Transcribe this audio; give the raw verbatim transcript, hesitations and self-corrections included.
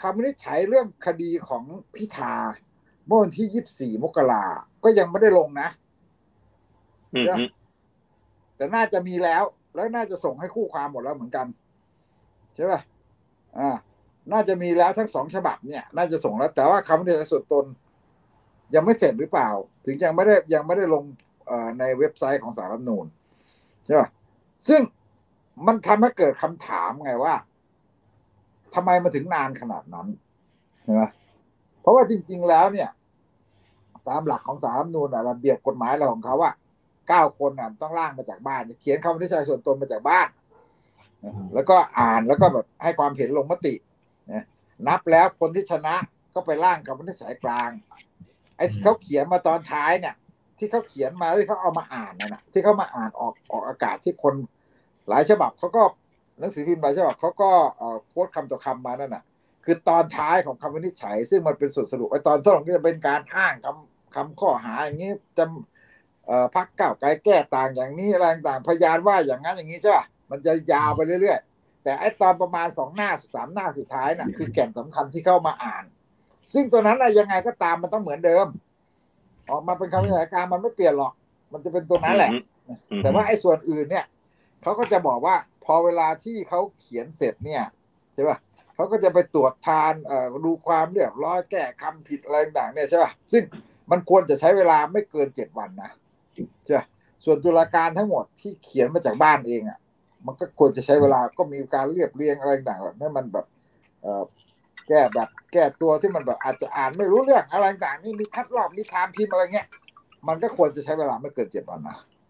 ำวินิจฉัยเรื่องคดีของพิธาเมื่อวันที่ยี่สิบสี่มกราก็ยังไม่ได้ลงนะอืมแต่น่าจะมีแล้วแล้วน่าจะส่งให้คู่ความหมดแล้วเหมือนกันใช่ป่ะอ่าน่าจะมีแล้วทั้งสองฉบับเนี่ยน่าจะส่งแล้วแต่ว่าคำวินิจฉัยส่วนตนยังไม่เสร็จหรือเปล่าถึงยังไม่ได้ยังไม่ได้ลงในเว็บไซต์ของศาลรัฐธรรมนูญใช่ป่ะซึ่งมันทำให้เกิดคำถามไงว่าทำไมมาถึงนานขนาดนั้นใช่ไหมเพราะว่าจริงๆแล้วเนี่ยตามหลักของศาลรัฐธรรมนูญระเบียบกฎหมายอะไรของเขาว่าเก้าคนน่ะต้องร่างมาจากบ้านเขียนคำวินิจฉัยส่วนตนมาจากบ้านแล้วก็อ่านแล้วก็แบบให้ความเห็นลงมตินับแล้วคนที่ชนะก็ไปร่างคำวินิจฉัยกลางไอ้ที่เขาเขียนมาตอนท้ายเนี่ยที่เขาเขียนมาที่เขาเอามาอ่านนั่นนะที่เขามาอ่านออกออกอากาศที่คนหลายฉบับเขาก็หนังสือพิมพ์หลายฉบับเขาก็โค้ดคำต่อคำมานั่นน่ะคือตอนท้ายของคำวินิจฉัยซึ่งมันเป็นสุดสรุปไอ้ตอนต้นก็จะเป็นการอ้างคำคำข้อหาอย่างนี้จะพรรคก้าวไกลแก้ต่างอย่างนี้อะไรต่างพยานว่าอย่างนั้นอย่างนี้ใช่ป่ะมันจะยาวไปเรื่อยๆแต่ไอ้ตอนประมาณสองหน้าสามหน้าสุดท้ายน่ะคือแก่นสำคัญที่เข้ามาอ่านซึ่งตัวนั้นอะไรยังไงก็ตามมันต้องเหมือนเดิมออกมาเป็นคำวินิจฉัยกลางมันไม่เปลี่ยนหรอกมันจะเป็นตัวนั้นแหละแต่ว่าไอ้ส่วนอื่นเนี่ยเขาก็จะบอกว่าพอเวลาที่เขาเขียนเสร็จเนี่ยใช่ป่ะเขาก็จะไปตรวจทานดูความเรียบร้อยแก้คำผิดอะไรต่างเนี่ยใช่ป่ะซึ่งมันควรจะใช้เวลาไม่เกินเจ็ดวันนะใช่ป่ะส่วนตุลาการทั้งหมดที่เขียนมาจากบ้านเองอ่ะมันก็ควรจะใช้เวลาก็มีการเรียบเรียงอะไรต่างแบบให้มันแบบแก้แบบแก้ตัวที่มันแบบอาจจะอ่านไม่รู้เรื่องอะไรต่างนี่มีคัดลอกมีไทม์พิมพ์อะไรเงี้ยมันก็ควรจะใช้เวลาไม่เกินเจ็ดวันนะ